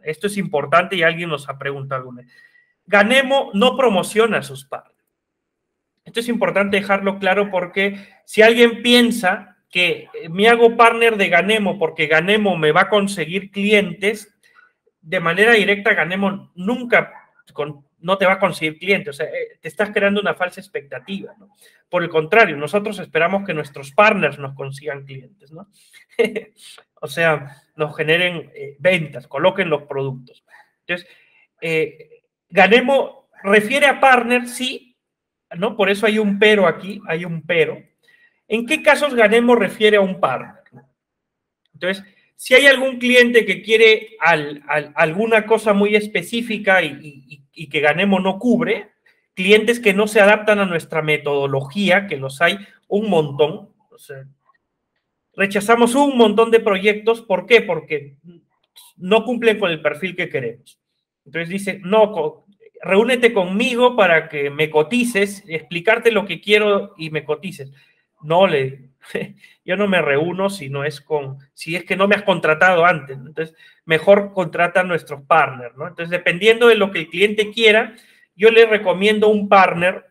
esto es importante y alguien nos ha preguntado alguna vez. Ganemo no promociona a sus partners. Esto es importante dejarlo claro porque si alguien piensa que me hago partner de Ganemo porque Ganemo me va a conseguir clientes, de manera directa Ganemo nunca no te va a conseguir clientes, o sea, te estás creando una falsa expectativa, ¿no? Por el contrario, nosotros esperamos que nuestros partners nos consigan clientes, ¿no? O sea, nos generen ventas, coloquen los productos. Entonces, Ganemo refiere a partners, sí, ¿no? Por eso hay un pero aquí, hay un pero. ¿En qué casos Ganemo refiere a un partner? Entonces, si hay algún cliente que quiere alguna cosa muy específica y que Ganemo no cubre, clientes que no se adaptan a nuestra metodología, que los hay un montón, o sea, rechazamos un montón de proyectos. ¿Por qué? Porque no cumplen con el perfil que queremos. Entonces dice, no, reúnete conmigo para que me cotices, explicarte lo que quiero y me cotices. No, yo no me reúno si es que no me has contratado antes. Entonces, mejor contrata a nuestros partners, ¿no? Entonces, dependiendo de lo que el cliente quiera, yo le recomiendo un partner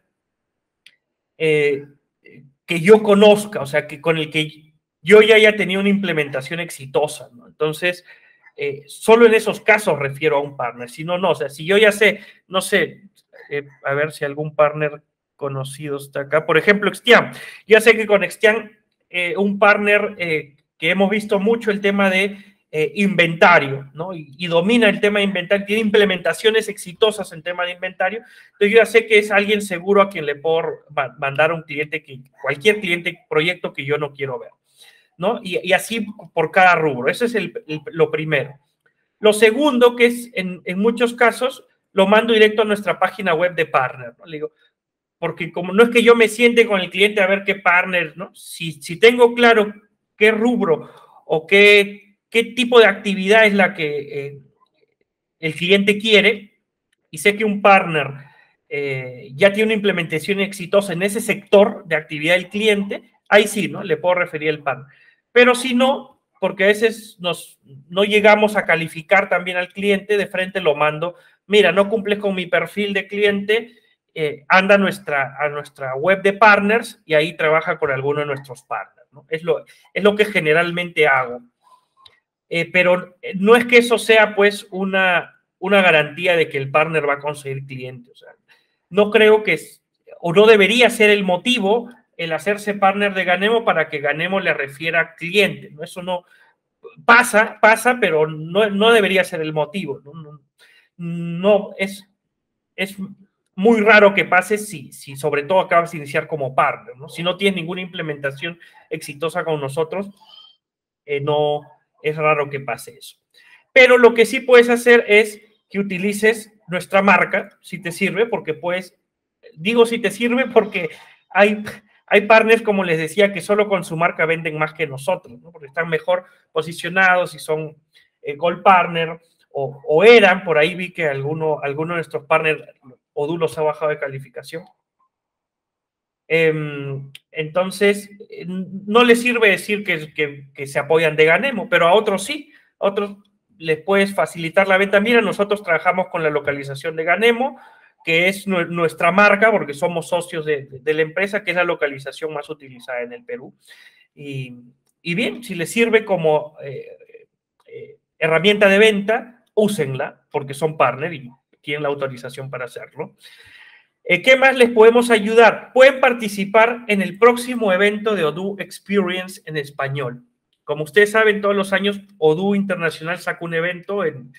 que yo conozca, o sea, que con el que yo ya haya tenido una implementación exitosa, ¿no? Entonces, solo en esos casos refiero a un partner, si no, no, o sea, si yo ya sé, no sé, a ver si algún partner conocido está acá, por ejemplo, Extian, ya sé que con Extian, un partner que hemos visto mucho el tema de inventario, ¿no? Y domina el tema de inventario, tiene implementaciones exitosas en tema de inventario, entonces yo ya sé que es alguien seguro a quien le puedo mandar a un cliente, cualquier cliente, proyecto que yo no quiero ver, ¿no? Y así por cada rubro. Eso es lo primero. Lo segundo, que es en muchos casos, lo mando directo a nuestra página web de partner, ¿no? Le digo, porque como no es que yo me siente con el cliente a ver qué partner, ¿no? Si tengo claro qué rubro o qué tipo de actividad es la que el cliente quiere y sé que un partner ya tiene una implementación exitosa en ese sector de actividad del cliente, ahí sí, ¿no? Le puedo referir al partner. Pero si no, porque a veces no llegamos a calificar también al cliente, de frente lo mando, mira, no cumples con mi perfil de cliente, anda a nuestra web de partners y ahí trabaja con alguno de nuestros partners, ¿no? Es lo que generalmente hago. Pero no es que eso sea pues una garantía de que el partner va a conseguir clientes. O sea, no creo que o no debería ser el motivo el hacerse partner de Ganemo para que Ganemo le refiera clientes, ¿no? Eso no pasa, pero no debería ser el motivo. No es muy raro que pase si sobre todo acabas de iniciar como partner, ¿no? Si no tienes ninguna implementación exitosa con nosotros, no es raro que pase eso. Pero lo que sí puedes hacer es que utilices nuestra marca, si te sirve, porque digo si te sirve porque hay partners, como les decía, que solo con su marca venden más que nosotros, ¿no? Porque están mejor posicionados y son Gold Partner, o eran, por ahí vi que alguno de nuestros partners, Odoo los ha bajado de calificación. Entonces, no les sirve decir que se apoyan de Ganemo, pero a otros sí, a otros les puedes facilitar la venta. Mira, nosotros trabajamos con la localización de Ganemo, que es nuestra marca, porque somos socios de la empresa, que es la localización más utilizada en el Perú. Y bien, si les sirve como herramienta de venta, úsenla, porque son partner y tienen la autorización para hacerlo. ¿Qué más les podemos ayudar? Pueden participar en el próximo evento de Odoo Experience en español. Como ustedes saben, todos los años Odoo Internacional saca un evento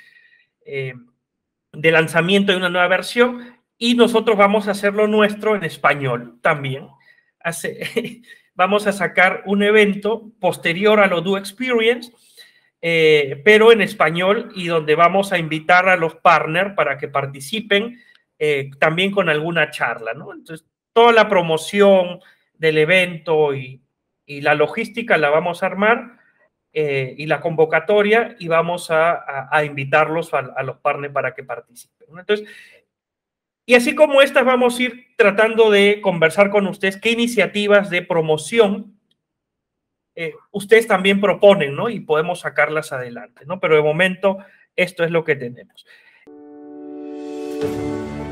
de lanzamiento de una nueva versión y nosotros vamos a hacerlo nuestro en español también. Vamos a sacar un evento posterior al Odoo Experience, pero en español, y donde vamos a invitar a los partners para que participen también con alguna charla, ¿no? Entonces, toda la promoción del evento y la logística la vamos a armar y la convocatoria, y vamos a invitarlos a los partners para que participen, ¿no? Entonces, y así como estas, vamos a ir tratando de conversar con ustedes qué iniciativas de promoción ustedes también proponen, ¿no? Y podemos sacarlas adelante, ¿no? Pero de momento esto es lo que tenemos.